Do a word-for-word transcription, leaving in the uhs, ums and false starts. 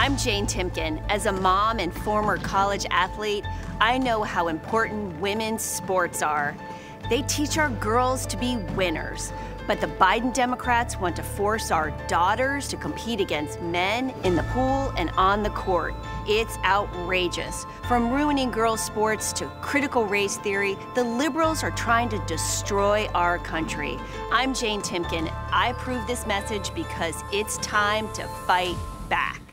I'm Jane Timken. As a mom and former college athlete, I know how important women's sports are. They teach our girls to be winners. But the Biden Democrats want to force our daughters to compete against men in the pool and on the court. It's outrageous. From ruining girls' sports to critical race theory, the liberals are trying to destroy our country. I'm Jane Timken. I approve this message because it's time to fight back.